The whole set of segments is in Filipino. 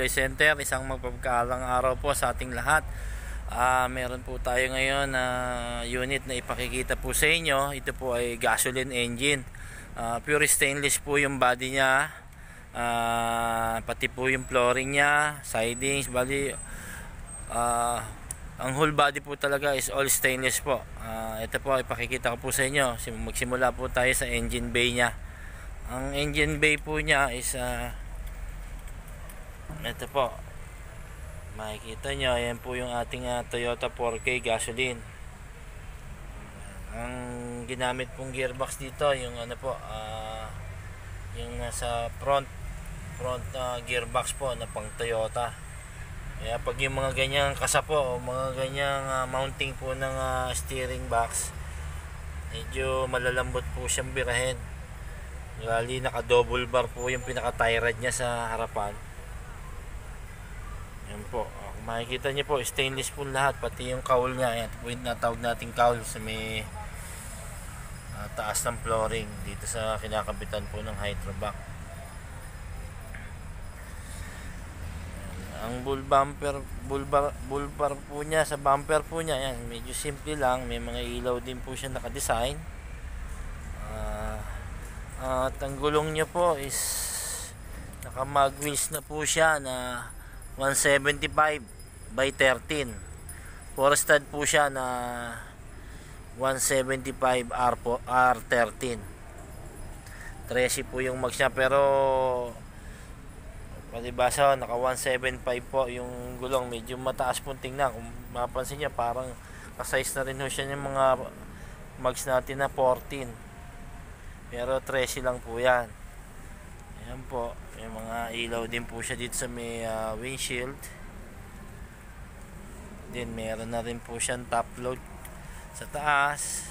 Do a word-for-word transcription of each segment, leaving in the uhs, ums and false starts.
Center. Isang magpapagkaalang araw po sa ating lahat. uh, Meron po tayo ngayon na uh, unit na ipakikita po sa inyo. Ito po ay gasoline engine. uh, Pure stainless po yung body nya, uh, pati po yung flooring nya, sidings. Bali uh, ang whole body po talaga is all stainless po. uh, Ito po ay ipakikita ko po sa inyo. Magsimula po tayo sa engine bay nya. Ang engine bay po nya is uh, ito po, makikita nyo, ayan po yung ating uh, Toyota four K gasoline. Ang ginamit pong gearbox dito, yung ano po, uh, yung nasa front front uh, gearbox po na pang Toyota. Kaya pag yung mga ganyang kasa po, o mga ganyang uh, mounting po ng uh, steering box, medyo malalambot po siyang birahin. Gali naka double bar po yung pinaka tie rod nya sa harapan. Yan po, uh, kung makikita nyo po, stainless po lahat, pati yung cowl nya. Yan po yung natawag nating cowl sa may uh, taas ng flooring dito sa kinakabitan po ng hydrovac. Ang bull bumper, bull bar, bull bar po nya sa bumper po nya, yan, medyo simple lang. May mga ilaw din po siya nakadesign. uh, uh, At ang gulong nya po is naka mag wheels na po siya na one seventy-five by thirteen. Forested po siya na one seventy-five R thirteen. thirteen po yung mags niya, pero palibasa naka one seventy-five po yung gulong. Medyo mataas po tingnan. Kung mapansin niya, parang ka-size na rin ho siya ng mga mags natin na fourteen, pero thirteen lang po yan. Ayan po, may mga ilaw din po siya dito sa may uh, windshield. Then meron na rin po siyang top load sa taas.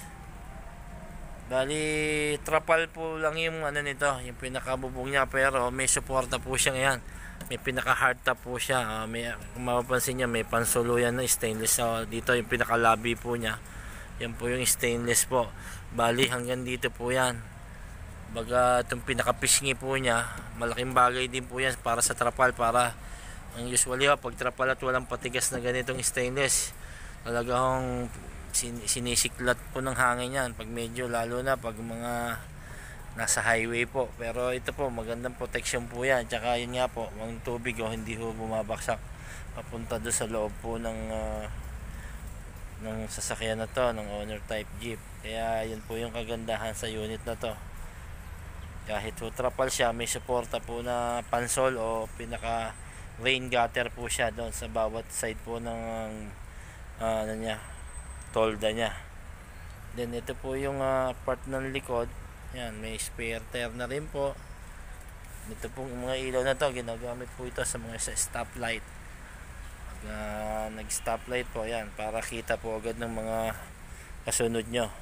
Bali trapal po lang yung ano nito, yung pinakabubong niya, pero may suporta po siya ngayon. May pinaka hard top po siya. uh, may, kung mapapansin niya, may pansuluyan na stainless. So, dito yung pinaka lobby po niya, yan po yung stainless po. Bali hanggang dito po yan. Baga itong pinaka-pisngi po niya, malaking bagay din po yan para sa trapal. Para ang usually ha, pag trapal at walang patigas na ganitong stainless, talagang sin sinisiklat po ng hangin yan pag medyo, lalo na pag mga nasa highway po. Pero ito po, magandang protection po yan. Tsaka yun nga po, ang tubig o hindi ho bumabaksak papunta doon sa loob po ng uh, ng sasakyan na to, ng owner type jeep. Kaya yun po yung kagandahan sa unit na to. Kahit ho trapal siya, may suporta po na pansol o pinaka rain gutter po siya doon sa bawat side po ng uh, ano niya, tolda niya. Then ito po yung uh, part ng likod. Yan, may spare tire na rin po. Ito pong mga ilaw na to, ginagamit po ito sa mga sa stoplight. Pag uh, nag stoplight po yan, para kita po agad ng mga kasunod nyo.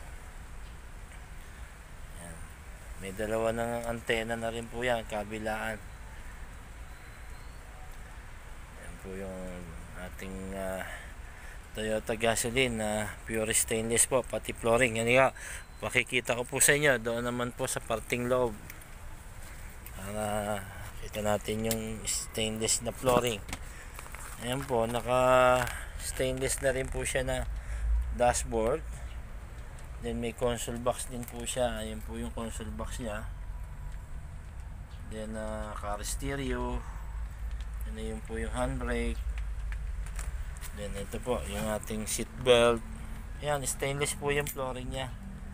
May dalawa ng antena na rin po yan, kabilaan. Yan po yung ating uh, Toyota gasoline na uh, pure stainless po, pati flooring. Yan nga, makikita ko po sa inyo doon naman po sa parting loob, para kita natin yung stainless na flooring. Ayan po, naka stainless na rin po siya na dashboard. Then may console box din po siya. Ayan po yung console box niya. Then uh, car stereo. Ano yun po yung handbrake. Then ito po yung ating seat belt. Ayan, stainless po yung flooring niya.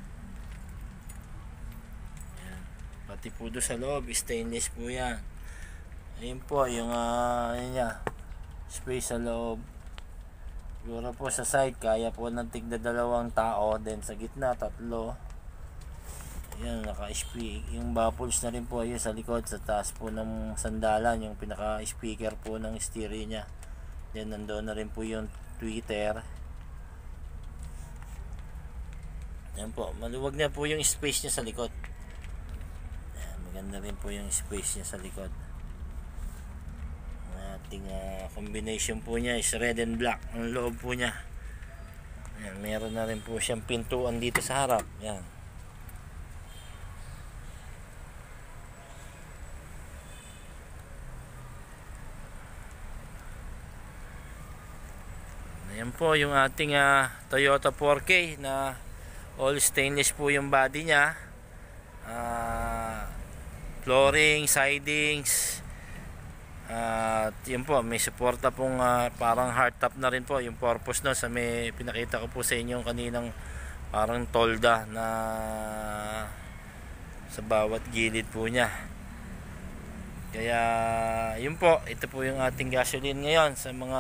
Ayan. Pati po doon sa loob, stainless po yan. Ayan po yung uh, ayan niya, space sa loob. Siguro po sa side, kaya po ng tigda dalawang tao. Then sa gitna, tatlo. Ayan, naka-speak. Yung baffles na rin po ayun sa likod, sa taas po ng sandalan, yung pinaka-speaker po ng stereo nya. Then nandoon na rin po yung tweeter. Ayan po, maluwag na po yung space nya sa likod. Ayan, maganda rin po yung space nya sa likod. Ating uh, combination po niya is red and black ang loob po niya. Ayan, meron na rin po siyang pintuan dito sa harap. Ayan. Ayan po yung ating uh, Toyota four K na all stainless po yung body niya. Uh, flooring, sidings, at uh, yun po, may suporta pong uh, parang hardtop na rin po yung purpose no, sa may pinakita ko po sa inyo kaninang parang tolda na sa bawat gilid po niya. Kaya yun po, ito po yung ating gasoline ngayon sa mga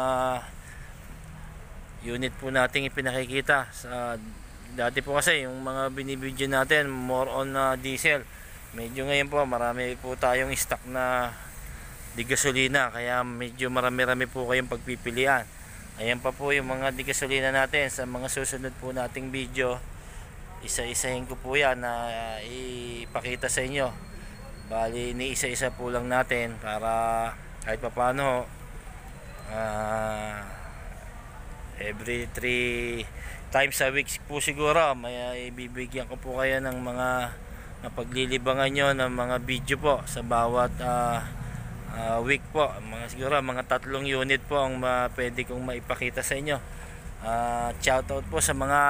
unit po nating ipinakikita. Sa dati po kasi yung mga binibidyo natin more on uh, diesel. Medyo ngayon po marami po tayong stock na di gasolina, kaya medyo marami-rami po kayong pagpipilian. Ayan pa po yung mga di gasolina natin sa mga susunod po nating video. Isa-isahin ko po yan na uh, ipakita sa inyo. Bali ni isa-isa po lang natin para kahit pa paano uh, every three times a week po siguro may ibibigyan ko po kayo ng mga mapaglilibangan nyo ng mga video po sa bawat uh, uh, week po. Mga, siguro mga tatlong unit po ang uh, pwede kong maipakita sa inyo. Uh, shoutout po sa mga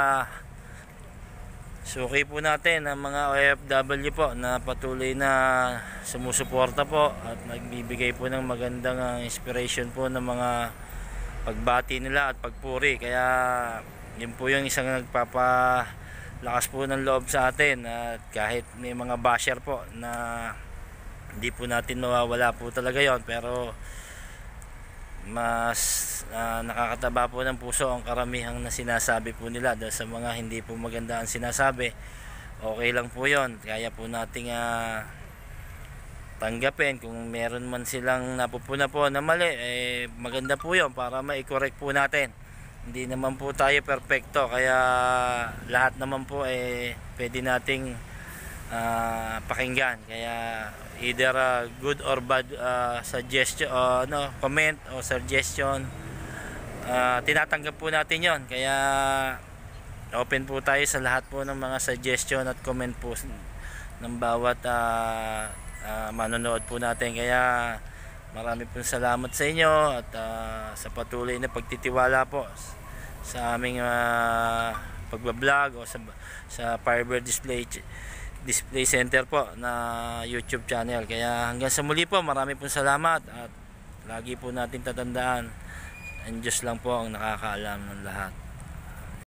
suki po natin, ang mga O F W po na patuloy na sumusuporta po at nagbibigay po ng magandang uh, inspiration po ng mga pagbati nila at pagpuri. Kaya yun po yung isang nagpapalakas po ng loob sa atin, at kahit may mga basher po na hindi po natin mawawala po talaga yon, pero mas uh, nakakataba po ng puso ang karamihang na sinasabi po nila. Dahil sa mga hindi po maganda ang sinasabi, okay lang po yon, kaya po nating uh, tanggapin. Kung meron man silang napupuna po na mali, eh, maganda po yon para ma-correct po natin. Hindi naman po tayo perfecto, kaya lahat naman po eh, pwede nating uh, pakinggan. Kaya either uh, good or bad uh, suggestion, uh, no, comment o suggestion, uh, tinatanggap po natin yon. Kaya open po tayo sa lahat po ng mga suggestion at comment po ng bawat uh, uh, manonood po natin. Kaya marami pong salamat sa inyo at uh, sa patuloy na pagtitiwala po sa aming uh, pagbablog o sa, sa Firebird Display Display Center po na YouTube channel. Kaya hanggang sa muli po, marami pong salamat at lagi po natin tatandaan, ang Diyos lang po ang nakakaalam ng lahat.